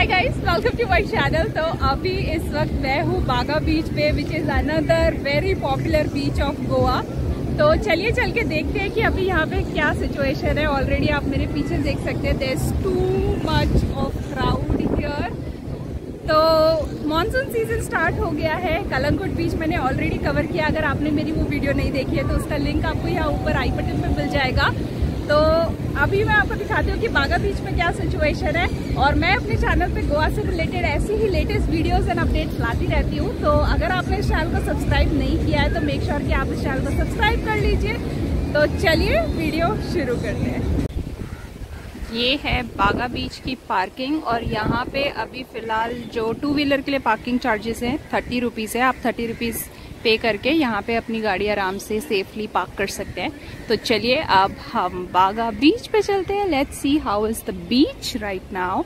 Hi guys, welcome to my channel. तो अभी इस वक्त मैं हूँ बागा बीच पे, which is another very popular beach of Goa. तो चलिए चल के देखते हैं कि अभी यहाँ पे क्या सिचुएशन है। ऑलरेडी आप मेरे पीछे देख सकते हैं, there is too much of crowd here. तो मॉनसून सीजन स्टार्ट हो गया है। कलंगुट बीच मैंने ऑलरेडी कवर किया। अगर आपने मेरी वो वीडियो नहीं देखी है तो उसका लिंक आपको यहाँ ऊपर आई बटन में मिल जाएगा। तो अभी मैं आपको दिखाती हूँ कि बागा बीच में क्या सिचुएशन है। और मैं अपने चैनल पे गोवा से रिलेटेड ऐसी ही लेटेस्ट वीडियोस एंड अपडेट्स लाती रहती हूँ। तो अगर आपने इस चैनल को सब्सक्राइब नहीं किया है तो मेक श्योर कि आप इस चैनल को सब्सक्राइब कर लीजिए। तो चलिए वीडियो शुरू करते हैं। ये है बागा बीच की पार्किंग और यहाँ पे अभी फिलहाल जो 2 व्हीलर के लिए पार्किंग चार्जेस हैं 30 रुपीज़ है। आप 30 रुपीज़ पे करके यहाँ पे अपनी गाड़ी आराम से सेफली पार्क कर सकते हैं। तो चलिए अब हम बागा बीच पे चलते हैं। Let's see how is the beach right now.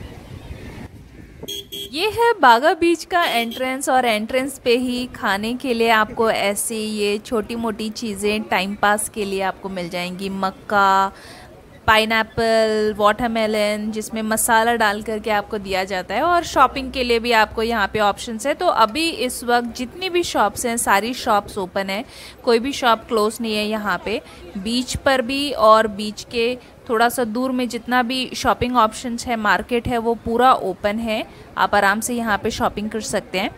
ये है बागा बीच का एंट्रेंस और एंट्रेंस पे ही खाने के लिए आपको ऐसे ये छोटी मोटी चीज़ें टाइम पास के लिए आपको मिल जाएंगी। मक्का, पाइनएप्पल, वाटरमेलन जिसमें मसाला डाल करके आपको दिया जाता है। और शॉपिंग के लिए भी आपको यहाँ पे ऑप्शंस है। तो अभी इस वक्त जितनी भी शॉप्स हैं सारी शॉप्स ओपन है, कोई भी शॉप क्लोज नहीं है यहाँ पे। बीच पर भी और बीच के थोड़ा सा दूर में जितना भी शॉपिंग ऑप्शंस है, मार्केट है, वो पूरा ओपन है। आप आराम से यहाँ पे शॉपिंग कर सकते हैं।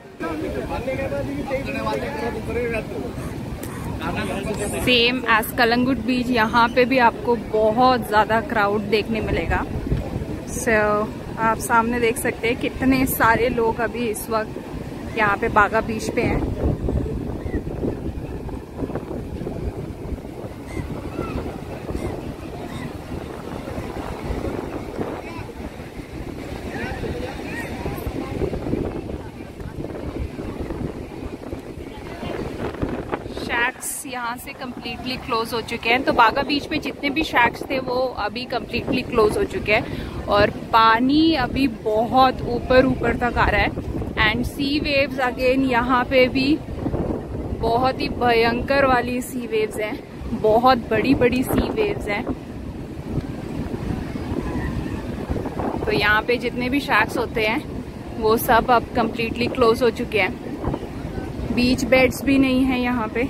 सेम एज कलंगुट बीच यहाँ पे भी आपको बहुत ज़्यादा क्राउड देखने मिलेगा। आप सामने देख सकते हैं कितने सारे लोग अभी इस वक्त यहाँ पे बागा बीच पे हैं। शैक्स यहाँ से कम्प्लीटली क्लोज हो चुके हैं। तो बागा बीच पे जितने भी शैक्स थे वो अभी कम्प्लीटली क्लोज हो चुके हैं और पानी अभी बहुत ऊपर तक आ रहा है। एंड सी वेव्स अगेन यहाँ पे भी बहुत ही भयंकर वाली सी वेव्स हैं, बहुत बड़ी बड़ी सी वेव्स हैं। तो यहाँ पे जितने भी शैक्स होते हैं वो सब अब कम्प्लीटली क्लोज हो चुके हैं। बीच बेड्स भी नहीं है यहाँ पे।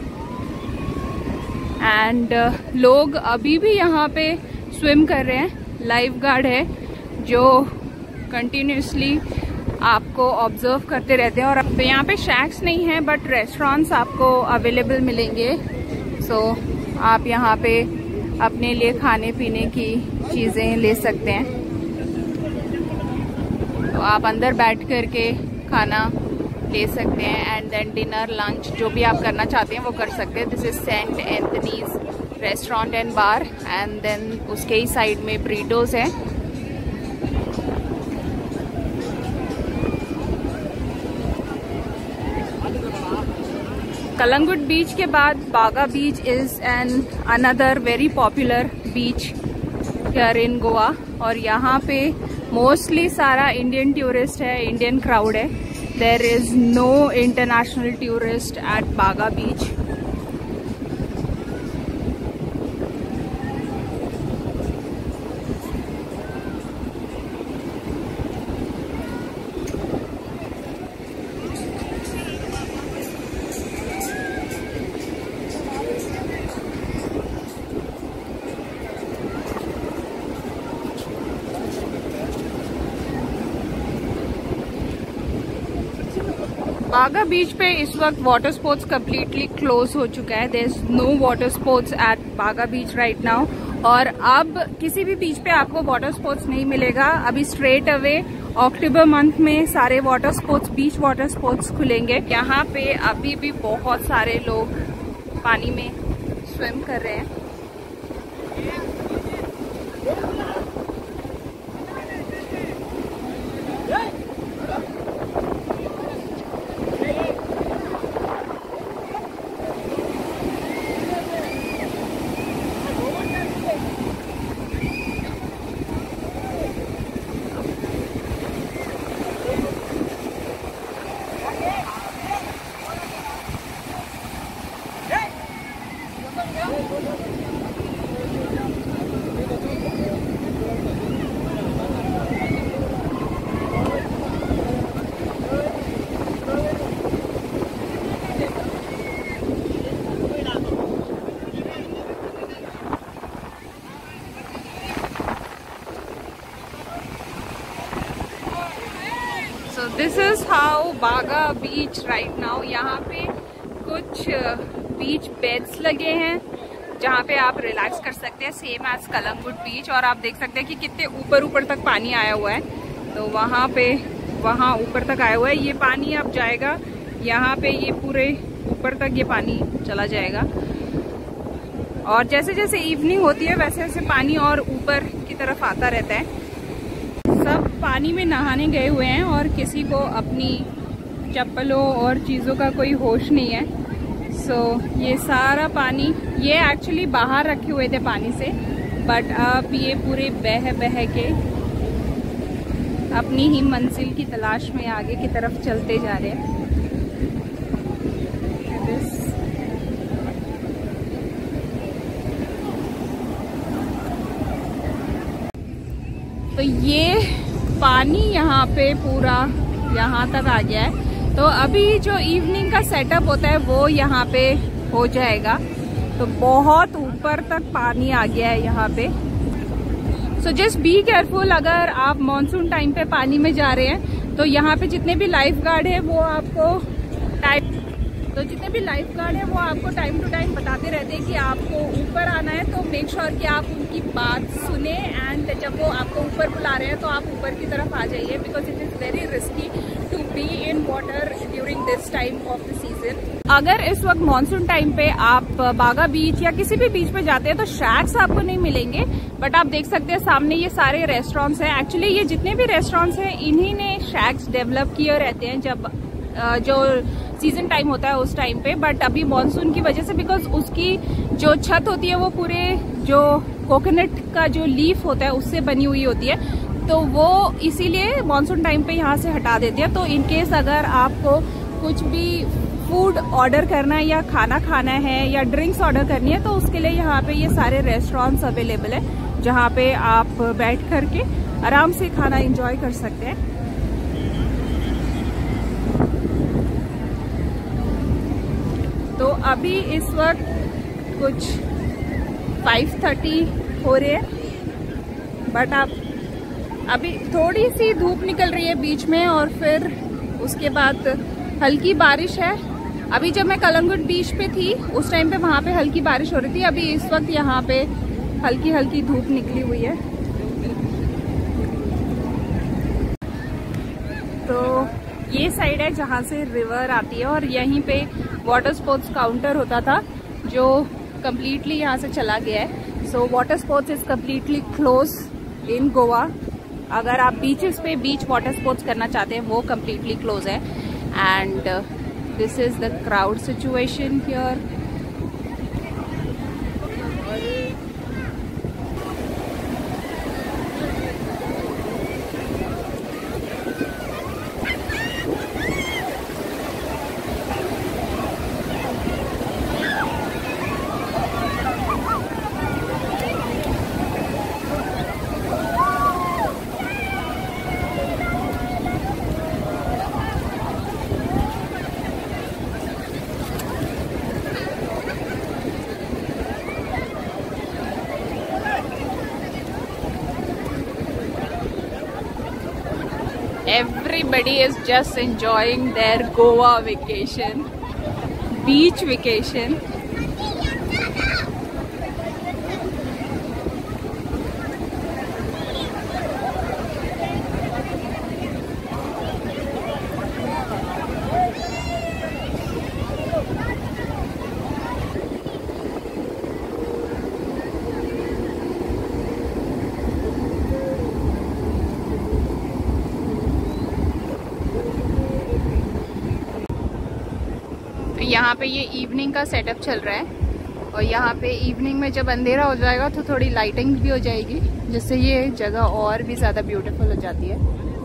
एंड लोग अभी भी यहाँ पे स्विम कर रहे हैं। लाइफ गार्ड है जो कंटिन्यूसली आपको ऑब्जर्व करते रहते हैं। और तो यहाँ पे शैक्स नहीं है बट रेस्टोरेंट्स आपको अवेलेबल मिलेंगे। सो आप यहाँ पे अपने लिए खाने पीने की चीज़ें ले सकते हैं। तो आप अंदर बैठ करके खाना ले सकते हैं एंड देन डिनर, लंच जो भी आप करना चाहते हैं वो कर सकते हैं। This is Saint Anthony's restaurant and bar and then उसके ही साइड में ब्रीडोज है। कलंगुट बीच के बाद Baga beach is an another very popular beach here in Goa. और यहाँ पे मोस्टली सारा इंडियन टूरिस्ट है, इंडियन क्राउड है। There is no international tourist at Baga Beach. बागा बीच पे इस वक्त वाटर स्पोर्ट्स कम्प्लीटली क्लोज हो चुका है। There is no water sports at Baga beach right now. और अब किसी भी बीच पे आपको वाटर स्पोर्ट्स नहीं मिलेगा। अभी स्ट्रेट अवे अक्टूबर मंथ में सारे water sports, beach water sports खुलेंगे। यहाँ पे अभी भी बहुत सारे लोग पानी में स्विम कर रहे हैं। दिस इज हाउ बागा बीच राइट नाउ। यहाँ पे कुछ बीच बेड्स लगे हैं जहाँ पे आप रिलैक्स कर सकते हैं, सेम एज कलंगुट बीच। और आप देख सकते हैं कि कितने ऊपर ऊपर तक पानी आया हुआ है। तो वहाँ ऊपर तक आया हुआ है। ये पानी अब जाएगा यहाँ पे, ये पूरे ऊपर तक ये पानी चला जाएगा। और जैसे जैसे इवनिंग होती है वैसे वैसे पानी और ऊपर की तरफ आता रहता है। सब पानी में नहाने गए हुए हैं और किसी को अपनी चप्पलों और चीज़ों का कोई होश नहीं है। ये सारा पानी, ये एक्चुअली बाहर रखे हुए थे पानी से, बट अब ये पूरे बह के अपनी ही मंजिल की तलाश में आगे की तरफ चलते जा रहे हैं। तो ये पानी यहाँ पे पूरा यहाँ तक आ गया है। तो अभी जो इवनिंग का सेटअप होता है वो यहाँ पे हो जाएगा। तो बहुत ऊपर तक पानी आ गया है यहाँ पे। सो जस्ट बी केयरफुल, अगर आप मॉनसून टाइम पे पानी में जा रहे हैं तो यहाँ पे जितने भी लाइफ गार्ड है वो आपको टाइम टू टाइम बताते रहते हैं कि आपको ऊपर आना है। तो मेक श्योर कि आप उनकी बात सुने एंड जब वो आपको ऊपर बुला रहे हैं तो आप ऊपर की तरफ आ जाइए, because it is very risky to be in water during this time of the season. अगर इस वक्त मानसून टाइम पे आप बागा बीच या किसी भी बीच पे जाते हैं तो शैक्स आपको नहीं मिलेंगे, बट आप देख सकते हैं सामने ये सारे रेस्टोरेंट्स हैं। एक्चुअली ये जितने भी रेस्टोरेंट्स हैं इन्हीं ने शैक्स डेवलप किए रहते हैं जब जो सीजन टाइम होता है उस टाइम पे। बट अभी मानसून की वजह से, बिकॉज उसकी जो छत होती है वो पूरे जो कोकोनट का जो लीफ होता है उससे बनी हुई होती है, तो वो इसीलिए मानसून टाइम पे यहाँ से हटा देते हैं। तो इनकेस अगर आपको कुछ भी फूड ऑर्डर करना है या खाना खाना है या ड्रिंक्स ऑर्डर करनी है तो उसके लिए यहाँ पे ये सारे रेस्टोरेंट्स अवेलेबल है जहाँ पे आप बैठ करके आराम से खाना एंजॉय कर सकते हैं। तो अभी इस वक्त कुछ 5:30 हो रहे हैं, बट आप अभी थोड़ी सी धूप निकल रही है बीच में और फिर उसके बाद हल्की बारिश है। अभी जब मैं कलंगुट बीच पे थी उस टाइम पे वहाँ पे हल्की बारिश हो रही थी। अभी इस वक्त यहाँ पे हल्की हल्की धूप निकली हुई है। तो ये साइड है जहाँ से रिवर आती है और यहीं पे वाटर स्पोर्ट्स काउंटर होता था जो कम्प्लीटली यहाँ से चला गया है। So water sports is completely close in Goa. अगर आप बीचेस पे बीच वाटर स्पोर्ट्स करना चाहते हैं वो कम्प्लीटली क्लोज है। And this is the crowd situation here. Everybody is just enjoying their Goa vacation, beach vacation. यहाँ पे ये इवनिंग का सेटअप चल रहा है और यहाँ पे इवनिंग में जब अंधेरा हो जाएगा तो थोड़ी लाइटिंग भी हो जाएगी जिससे ये जगह और भी ज़्यादा ब्यूटीफुल हो जाती है।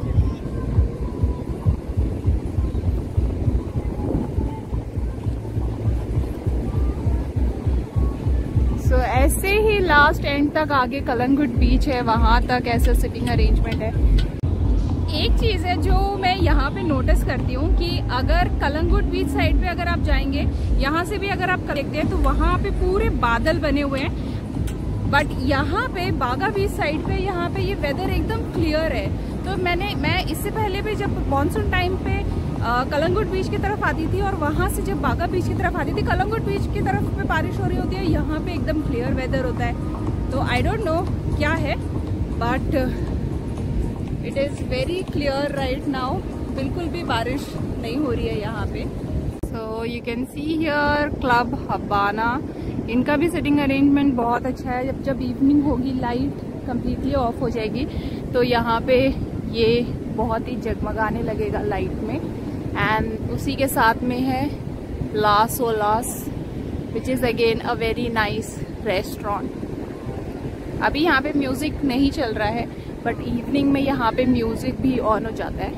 सो ऐसे ही लास्ट एंड तक आगे कलंगुट बीच है, वहाँ तक ऐसा सिटिंग अरेंजमेंट है। एक चीज़ है जो मैं यहाँ पे नोटिस करती हूँ कि अगर कलंगुट बीच साइड पे अगर आप जाएंगे, यहाँ से भी अगर आप देखते हैं तो वहाँ पे पूरे बादल बने हुए हैं, बट यहाँ पे बागा बीच साइड पे यहाँ पे ये वेदर एकदम क्लियर है। तो मैं इससे पहले भी जब मानसून टाइम पे कलंगुट बीच की तरफ आती थी और वहाँ से जब बागा बीच की तरफ आती थी, कलंगुट बीच की तरफ पे बारिश हो रही होती है, यहाँ पे एकदम क्लियर वेदर होता है। तो आई डोंट नो क्या है, but it is very clear right now. बिल्कुल भी बारिश नहीं हो रही है यहाँ पे। So you can see here Club Habana. इनका भी सिटिंग अरेंजमेंट बहुत अच्छा है। जब इवनिंग होगी, लाइट कम्प्लीटली ऑफ हो जाएगी, तो यहाँ पे ये बहुत ही जगमगाने लगेगा लाइट में। एंड उसी के साथ में है Las Olas, which is again a very nice restaurant. अभी यहाँ पे म्यूज़िक नहीं चल रहा है, बट इवनिंग में यहाँ पे म्यूज़िक भी ऑन हो जाता है।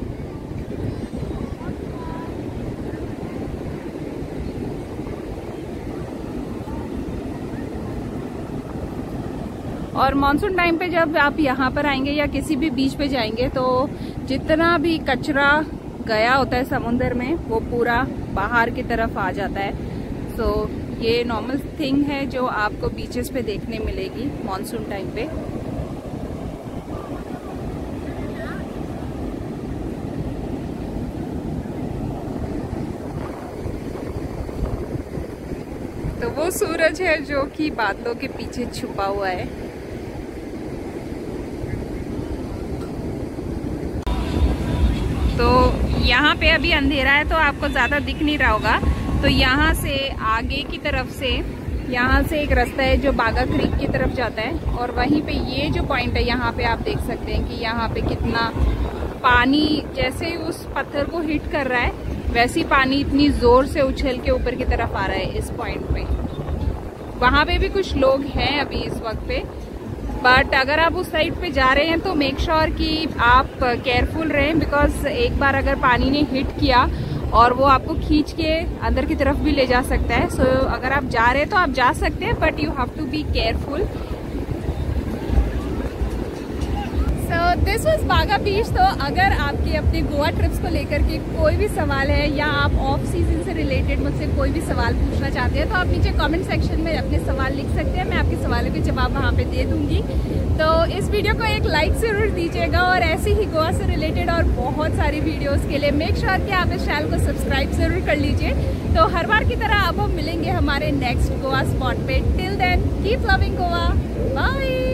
और मानसून टाइम पे जब आप यहाँ पर आएंगे या किसी भी बीच पे जाएंगे, तो जितना भी कचरा गया होता है समुद्र में, वो पूरा बाहर की तरफ आ जाता है। सो ये नॉर्मल थिंग है जो आपको बीचेस पे देखने मिलेगी मानसून टाइम पे। तो वो सूरज है जो कि बादलों के पीछे छुपा हुआ है। तो यहाँ पे अभी अंधेरा है तो आपको ज़्यादा दिख नहीं रहा होगा। तो यहाँ से आगे की तरफ से, यहाँ से एक रास्ता है जो बागा क्रीक की तरफ जाता है, और वहीं पे ये जो पॉइंट है, यहाँ पे आप देख सकते हैं कि यहाँ पे कितना पानी जैसे उस पत्थर को हिट कर रहा है, वैसी पानी इतनी ज़ोर से उछल के ऊपर की तरफ आ रहा है इस पॉइंट पे। वहाँ पे भी कुछ लोग हैं अभी इस वक्त पे, बट अगर आप उस साइड पे जा रहे हैं तो मेक श्योर कि आप केयरफुल रहें, बिकॉज एक बार अगर पानी ने हिट किया और वो आपको खींच के अंदर की तरफ भी ले जा सकता है। सो अगर आप जा रहे हैं तो आप जा सकते हैं, but you have to be careful. So this was Baga beach. तो अगर आपके अपने गोवा ट्रिप्स को लेकर के कोई भी सवाल है, या आप ऑफ सीजन से रिलेटेड मुझसे कोई भी सवाल पूछना चाहते हैं, तो आप नीचे कमेंट सेक्शन में अपने सवाल लिख सकते हैं। मैं आपके सवालों के जवाब वहाँ पे दे दूंगी। तो इस वीडियो को एक लाइक ज़रूर दीजिएगा, और ऐसी ही गोवा से रिलेटेड और बहुत सारी वीडियोज़ के लिए मेक श्योर कि आप इस चैनल को सब्सक्राइब ज़रूर कर लीजिए। तो हर बार की तरह अब हम मिलेंगे हमारे नेक्स्ट गोवा स्पॉट पे। Till then keep loving Goa, bye.